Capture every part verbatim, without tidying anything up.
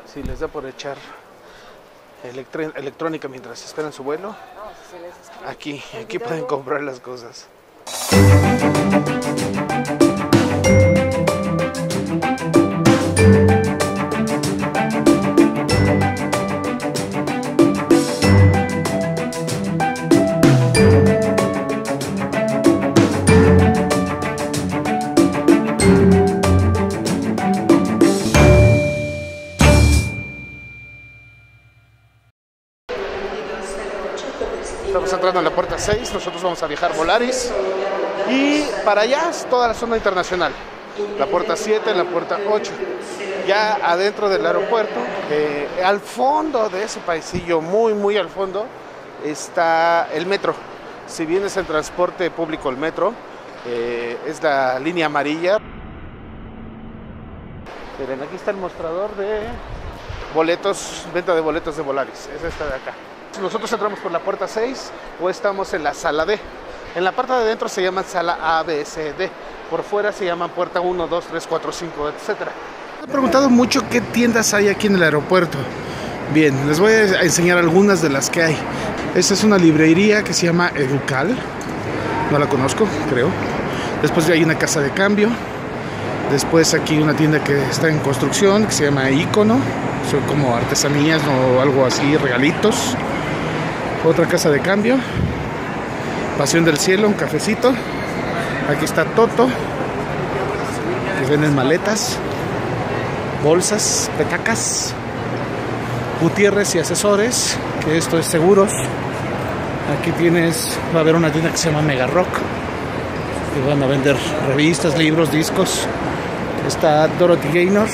si les da por echar electrónica mientras esperan su vuelo, aquí, aquí pueden comprar las cosas. Estamos entrando en la puerta seis, nosotros vamos a viajar Volaris y para allá es toda la zona internacional. La puerta siete, la puerta ocho. Ya adentro del aeropuerto, eh, al fondo de ese paisillo, muy muy al fondo, está el metro. Si bien es el transporte público, el metro, eh, es la línea amarilla. Miren, aquí está el mostrador de boletos, venta de boletos de Volaris, es esta de acá. Nosotros entramos por la puerta seis o estamos en la sala D. En la parte de adentro se llama sala A, B, C, D. Por fuera se llaman puerta uno, dos, tres, cuatro, cinco, etcétera. Me he preguntado mucho qué tiendas hay aquí en el aeropuerto. Bien, les voy a enseñar algunas de las que hay. Esta es una librería que se llama Educal. No la conozco, creo. Después hay una casa de cambio. Después aquí una tienda que está en construcción que se llama Icono. Son como artesanías o algo así, regalitos. Otra casa de cambio. Pasión del Cielo, un cafecito. Aquí está Toto, que venden maletas, bolsas, petacas. Gutiérrez y Asesores, que esto es seguros. Aquí tienes, va a haber una tienda que se llama Mega Rock, que van a vender revistas, libros, discos. Está Dorothy Gaynor.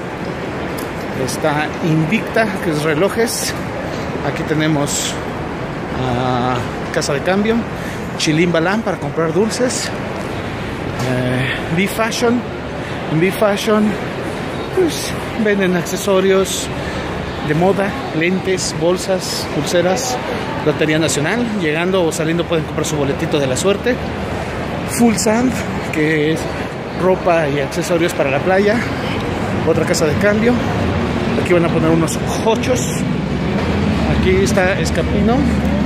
Está Invicta, que es relojes. Aquí tenemos uh, casa de cambio. Chilimbalam para comprar dulces. eh, B-Fashion. En B-Fashion pues venden accesorios de moda, lentes, bolsas, pulseras. Lotería Nacional, llegando o saliendo pueden comprar su boletito de la suerte. Full Sand, que es ropa y accesorios para la playa. Otra casa de cambio. Aquí van a poner unos hochos. Aquí está Escapino.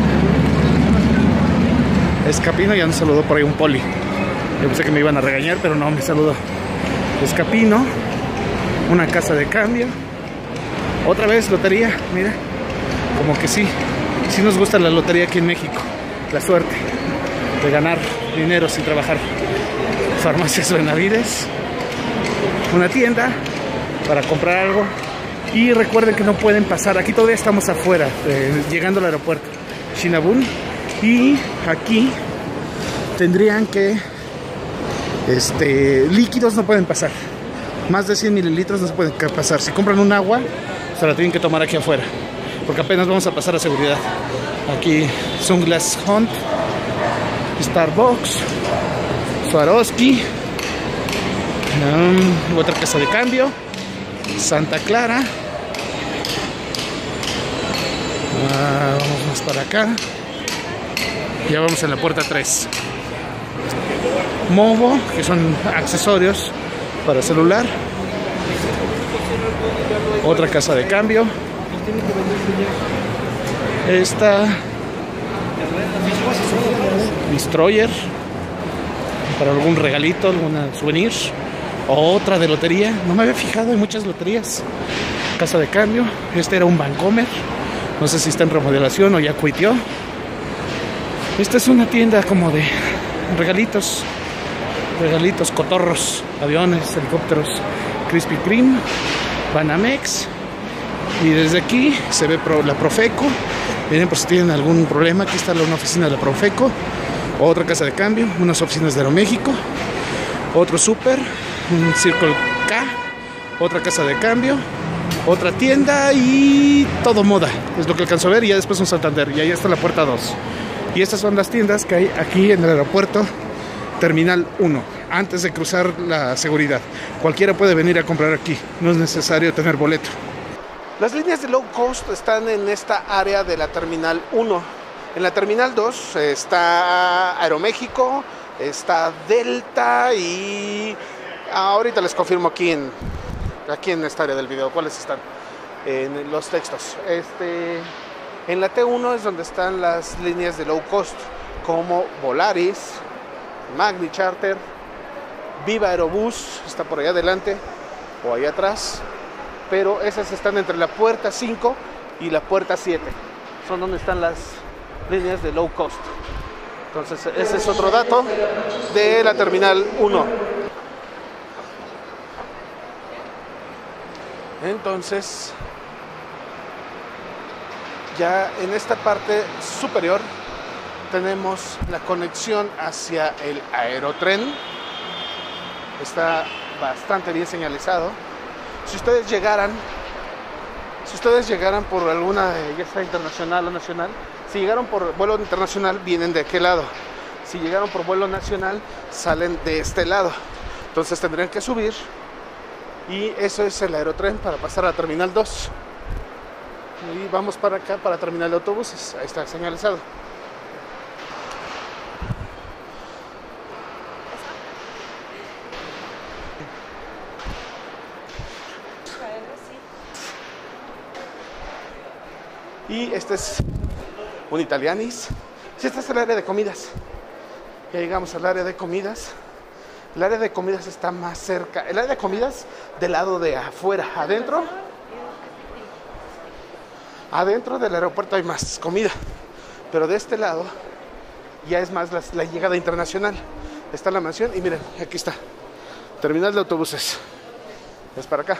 Escapino, ya nos saludó por ahí un poli. Yo pensé que me iban a regañar, pero no, me saludó. Escapino. Una casa de cambio. Otra vez lotería, mira. Como que sí. Sí nos gusta la lotería aquí en México. La suerte de ganar dinero sin trabajar. Farmacias Benavides. Una tienda para comprar algo. Y recuerden que no pueden pasar. Aquí todavía estamos afuera, eh, llegando al aeropuerto Shinabun. Y aquí tendrían que este, líquidos no pueden pasar. Más de cien mililitros no se pueden pasar. Si compran un agua, se la tienen que tomar aquí afuera, porque apenas vamos a pasar a seguridad. Aquí Sunglass Hunt, Starbucks, Swarovski, um, otra casa de cambio, Santa Clara. Uh, vamos más para acá. Ya vamos en la puerta tres. Movo, que son accesorios para celular. Otra casa de cambio. Esta Destroyer para algún regalito, alguna souvenir. Otra de lotería, no me había fijado, hay muchas loterías. Casa de cambio. Este era un Vancomer, no sé si está en remodelación o ya cuitió. Esta es una tienda como de regalitos, regalitos, cotorros, aviones, helicópteros. Krispy Kreme, Banamex. Y desde aquí se ve la Profeco. Miren, por si tienen algún problema, aquí está una oficina de la Profeco. Otra casa de cambio, unas oficinas de Aeroméxico. Otro súper, un Circle K. Otra casa de cambio. Otra tienda y todo moda. Es lo que alcanzo a ver. Y ya después un Santander. Y ahí está la puerta dos. Y estas son las tiendas que hay aquí en el aeropuerto Terminal uno, antes de cruzar la seguridad. Cualquiera puede venir a comprar aquí, no es necesario tener boleto. Las líneas de low cost están en esta área de la Terminal uno. En la Terminal dos está Aeroméxico, está Delta y ahorita les confirmo aquí en, aquí en esta área del video cuáles están. en los textos. Este, en la T uno es donde están las líneas de low cost, como Volaris, Magni Charter, Viva Aerobús, está por allá adelante o allá atrás, pero esas están entre la puerta cinco y la puerta siete, son donde están las líneas de low cost. Entonces ese es otro dato de la terminal uno. Entonces ya en esta parte superior tenemos la conexión hacia el aerotren. Está bastante bien señalizado. Si ustedes llegaran, si ustedes llegaran por alguna, ya sea internacional o nacional, si llegaron por vuelo internacional, vienen de aquel lado. Si llegaron por vuelo nacional, salen de este lado. Entonces tendrían que subir. Y eso es el aerotren para pasar a la terminal dos. Y vamos para acá, para la terminal de autobuses. Ahí está señalizado. Y este es un Italianis. Sí, este es el área de comidas. Ya llegamos al área de comidas. El área de comidas está más cerca. El área de comidas del lado de afuera. Adentro, adentro del aeropuerto hay más comida. Pero de este lado ya es más la, la llegada internacional. Está la mansión y miren, aquí está. Terminal de autobuses. Es para acá.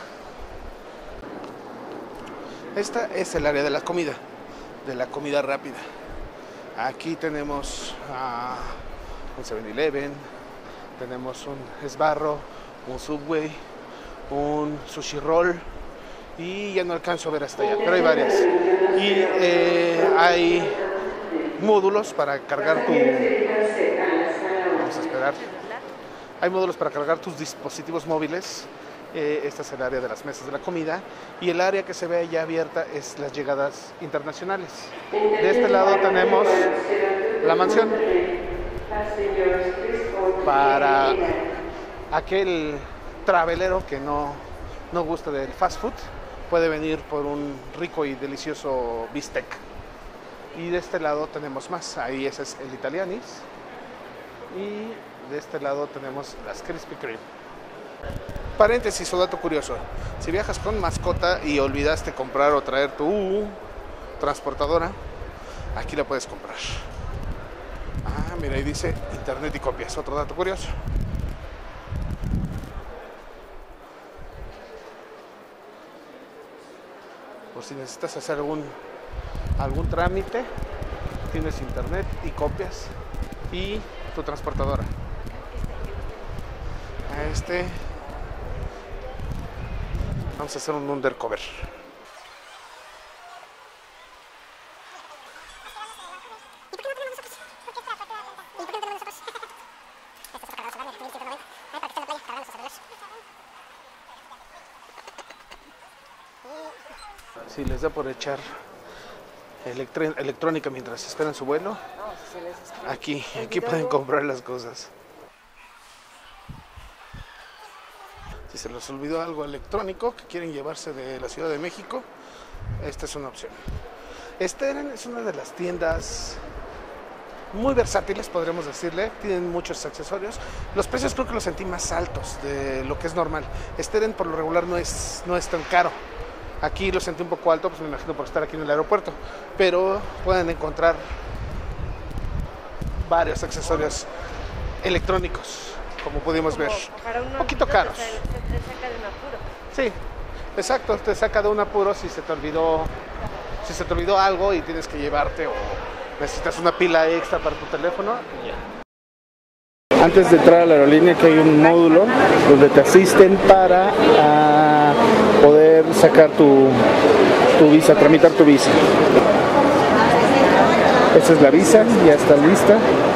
Esta es el área de la comida, de la comida rápida. Aquí tenemos uh, un seven eleven, tenemos un Sbarro, un Subway, un Sushi Roll y ya no alcanzo a ver hasta allá, pero hay varias. Y eh, hay módulos para cargar tu... Vamos a esperar. Hay módulos para cargar tus dispositivos móviles. Eh, esta es el área de las mesas de la comida y el área que se ve ya abierta es las llegadas internacionales. De este lado tenemos la mansión para aquel travelero que no, no gusta del fast food, puede venir por un rico y delicioso bistec. Y de este lado tenemos más, ahí ese es el Italianis y de este lado tenemos las Krispy Kreme. Paréntesis o dato curioso, si viajas con mascota y olvidaste comprar o traer tu transportadora, aquí la puedes comprar. Ah, mira, ahí dice internet y copias, otro dato curioso. Por si necesitas hacer algún, algún trámite, tienes internet y copias y tu transportadora. Este... Vamos a hacer un undercover. Si les da por echar electrónica mientras esperan su vuelo, aquí, aquí pueden comprar las cosas. Si se les olvidó algo electrónico que quieren llevarse de la Ciudad de México, esta es una opción. Steren es una de las tiendas muy versátiles, podríamos decirle. Tienen muchos accesorios. Los precios creo que los sentí más altos de lo que es normal. Steren por lo regular no es, no es tan caro. Aquí lo sentí un poco alto, pues me imagino por estar aquí en el aeropuerto. Pero pueden encontrar varios accesorios electrónicos, como pudimos ver, un poquito caros. Te, te saca de un apuro. Sí, exacto, te saca de un apuro si se te olvidó, si se te olvidó algo y tienes que llevarte o necesitas una pila extra para tu teléfono. Ya. Antes de entrar a la aerolínea, que hay un módulo donde te asisten para uh, poder sacar tu, tu visa, tramitar tu visa. Esta es la visa, ya está lista.